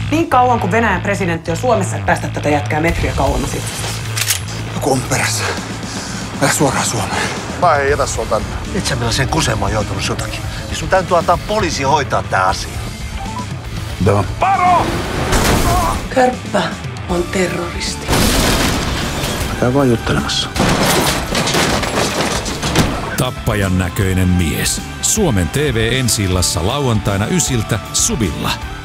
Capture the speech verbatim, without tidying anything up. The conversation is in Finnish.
Niin kauan kuin Venäjän presidentti on Suomessa, että päästä tätä jätkää metriä kauemmas itsestäsi. Joku on perässä. Lähde suoraan Suomeen. Mä en jätä sua tänne. Et sä millaiseen kusemaan joutunut jotakin. Niin sun täytyy antaa poliisi hoitaa tää asia. Joo. Paro! Kärppä on terroristi. Mä käyn vaan juttelemassa. Tappajan näköinen mies. Suomen T V ensi illassa lauantaina ysiltä Subilla.